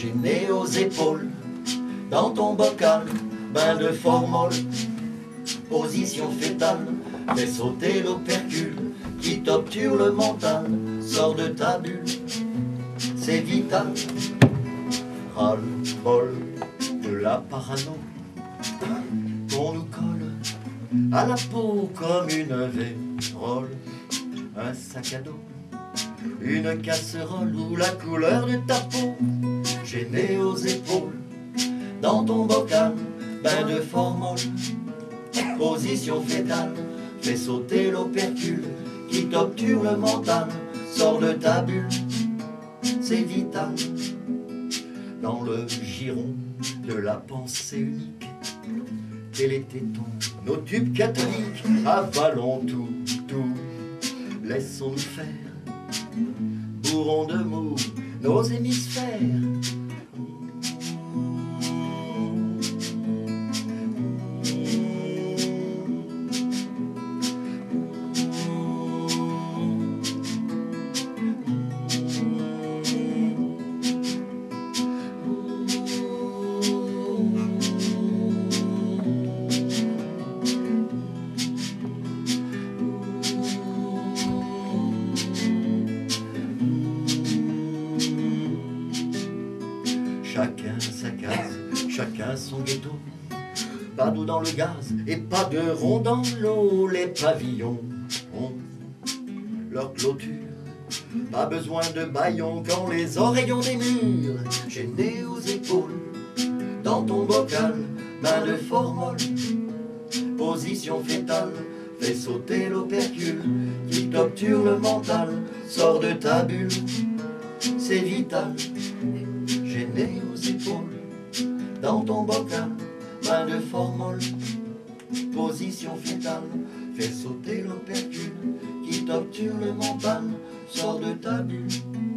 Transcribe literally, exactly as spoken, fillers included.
chaîné aux épaules, dans ton bocal, bain de formol, position fétale, fais sauter l'opercule qui t'obture le mental, sors de ta bulle, c'est vital. Ras-le-bol de la parano qu'on nous colle à la peau comme une vérole, un sac à dos, une casserole ou la couleur de ta peau, chaîné aux épaules, dans ton bocal, bain de formol, position fétale, fais sauter l'opercule qui t'obture le mental, sors de ta bulle, c'est vital. Dans le giron de la pensée unique, quel était ton, nos tubes catholiques, avalons tout, tout, laissons-nous faire, bourrons de mots nos hémisphères. Chacun sa case, chacun son ghetto, pas d'eau dans le gaz et pas de rond dans l'eau. Les pavillons ont leur clôture, pas besoin de baillons quand les oreillons des murs, chaînés aux épaules, dans ton bocal, main de formol, position fétale, fais sauter l'opercule qui t'obture le mental, sors de ta bulle, c'est vital. Chaîné aux épaules, dans ton bocal, main de formol, position fétale, fais sauter l'opercule qui t'obture le mental, sors de ta bulle.